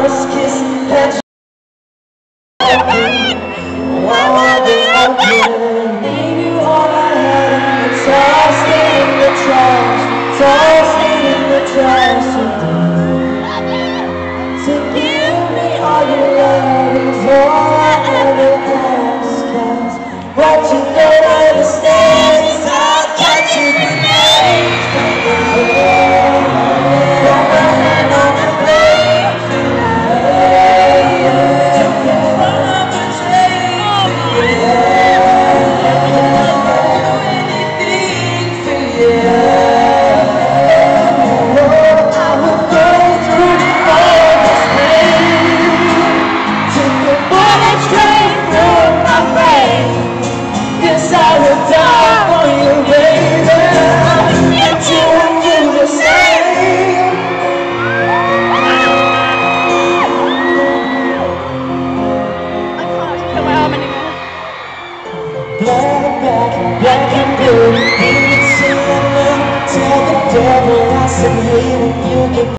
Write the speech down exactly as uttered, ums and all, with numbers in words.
first kiss had you while I was open. Gave you all I had and you tossed it in the trash, tossed it in the trash. To give me all your love is all I ever ask. 'Cause what you don't understand is I'll catch you tonight. Got my hand on the blade for you. Took it from a betrayal for you. I'll do anything for you. I will go through all this pain. Took a bullet straight through my brain. Yes, I would die for you, baby. And you would do the same. I can't feel my arm anymore. Black, black, black and blue. It's in the moon. Tell the devil I said, hey, when you get